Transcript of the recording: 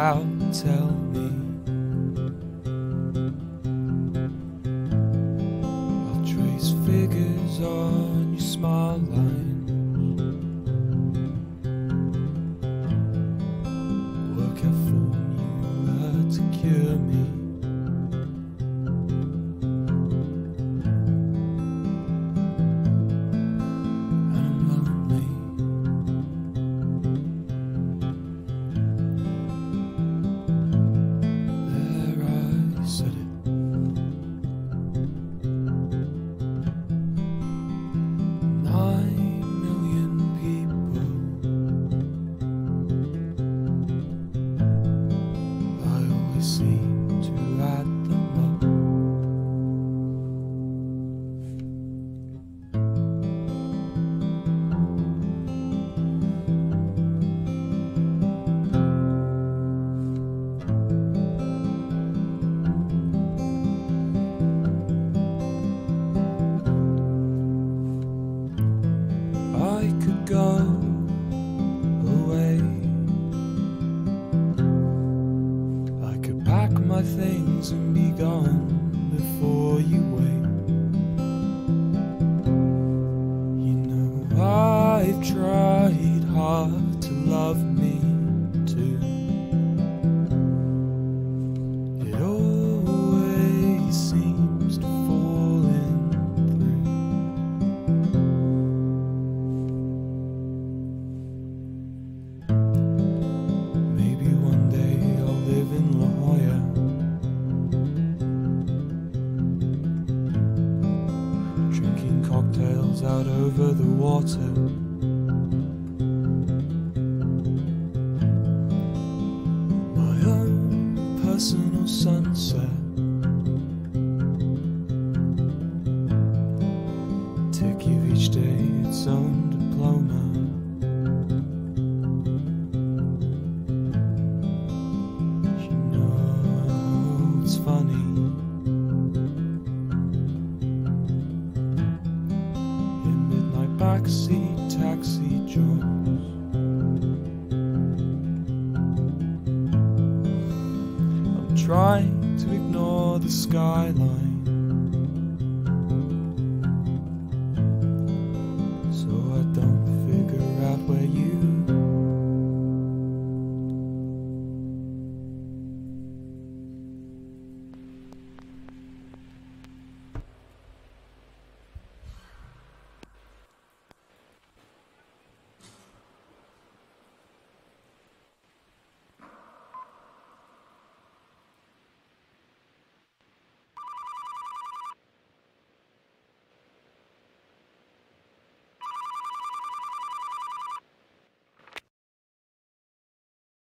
out, tell me. I'll trace figures on your smile line, work out formula to cure me. I could go away, I could pack my things and be gone before you wake. You know I've tried hard to love me too. It always seems to fall in through. Maybe one day I'll live in La Jolla, drinking cocktails out over the water. My own personal sunset, to give each day its own diploma. You know it's funny, in midnight backseat taxi joints, I'm trying to ignore the skyline,